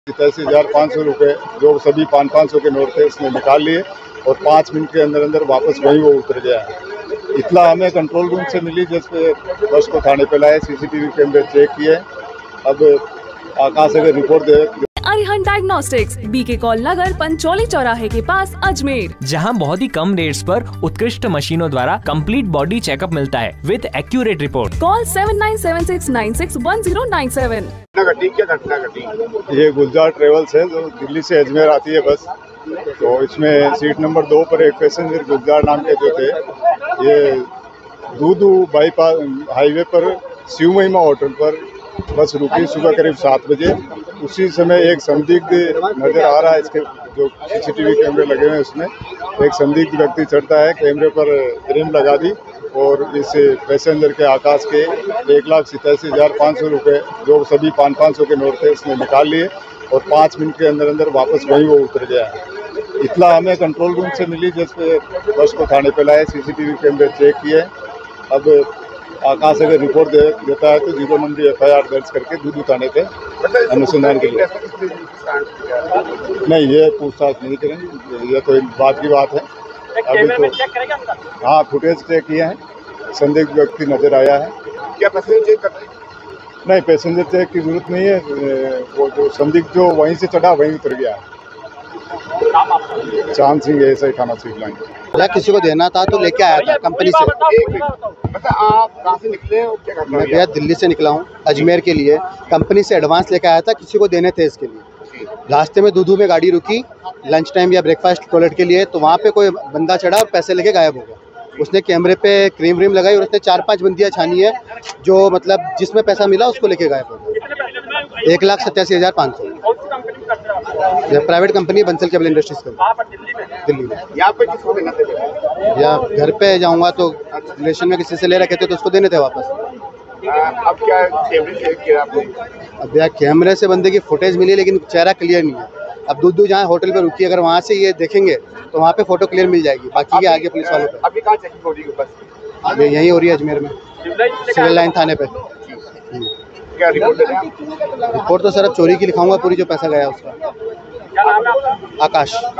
₹87,500 जो सभी 500 के नोट थे इसने निकाल लिए और 5 मिनट के अंदर अंदर वापस वहीं वो उतर गया। इतला हमें कंट्रोल रूम से मिली, जिसपे बस को थाने पे लाए, सीसीटीवी कैमरे चेक किए। अब आकाश अगर रिपोर्ट दे। अरिहंत डायग्नोस्टिक्स, बीके कॉल नगर, पंचोली चौराहे के पास, अजमेर, जहां बहुत ही कम रेट्स पर उत्कृष्ट मशीनों द्वारा कंप्लीट बॉडी चेकअप मिलता है विद एक्यूरेट रिपोर्ट। कॉल 7976961097। क्या घटना घटी? ये गुलजार ट्रेवल्स है जो दिल्ली से अजमेर आती है बस। तो इसमें सीट नंबर 2 पर एक पैसेंजर गुलजार नाम के जो थे, ये दूदू बाईपास हाईवे पर शिव महिमा होटल पर बस रुकी सुबह करीब 7 बजे। उसी समय एक संदिग्ध नजर आ रहा है, इसके जो सीसीटीवी कैमरे लगे हुए हैं उसमें एक संदिग्ध व्यक्ति चढ़ता है, कैमरे पर फ्रेम लगा दी और इस पैसेंजर के आकाश के ₹1,87,500 जो सभी 500 के नोट थे इसने निकाल लिए और 5 मिनट के अंदर अंदर वापस वहीं वो उतर गया। इतला हमें कंट्रोल रूम से मिली, जिसपे बस को थाने पे लाए, सीसीटीवी कैमरे चेक किए। अब आकाश अगर रिपोर्ट देता है तो 0 नंबर FIR दर्ज करके दूदू थाने पे अनुसंधान के लिए। नहीं, ये पूछताछ नहीं करेंगे, ये तो एक बात की बात है। अभी तो हाँ, फुटेज चेक किए हैं, संदिग्ध व्यक्ति नजर आया है। क्या पैसेंजर चेक करते हैं? नहीं, पैसेंजर चेक की जरूरत नहीं है, वो जो संदिग्ध जो वहीं से चढ़ा वहीं उतर गया। चांद सिंह ऐसा थाना सीट लाइन। किसी को देना था तो लेके आया था कंपनी से। मतलब आप कहाँ से निकले हो? क्या करना? मैं भैया दिल्ली से निकला हूँ अजमेर के लिए। कंपनी से एडवांस लेके आया था, किसी को देने थे इसके लिए। रास्ते में दूधू में गाड़ी रुकी लंच टाइम या ब्रेकफास्ट टॉयलेट के लिए, तो वहाँ पे कोई बंदा चढ़ा और पैसे लेके गायब हो गया। उसने कैमरे पे क्रीम व्रीम लगाई और उसने 4-5 बंदियाँ छानी है, जो मतलब जिसमें पैसा मिला उसको लेके गायब हो गया। 1,87,500। Private company Bansal cable industries का, दिल्ली में। यहाँ पे किसको देना था? या घर पे जाऊँगा तो रिलेशन में किसी से ले रखे थे तो उसको देने थे वापस। अब क्या कैमरे चेक किया आपने? अब यार कैमरे से बंदे की फुटेज मिली लेकिन चेहरा क्लियर नहीं है। अब दूधू जहाँ होटल पे रुकी, अगर वहाँ से ये देखेंगे तो वहाँ पे फोटो क्लियर मिल जाएगी। बाकी के आगे पुलिस वालों पे। अभी कहाँ चेकिंग हो रही है बस? अभी यहीं हो रही है अजमेर में, सिविल लाइन थाने पे। क्या रिपोर्ट दे रहे हैं? रिपोर्ट तो सर अब चोरी की लिखाऊंगा पूरी, जो पैसा गया उसका। आकाश।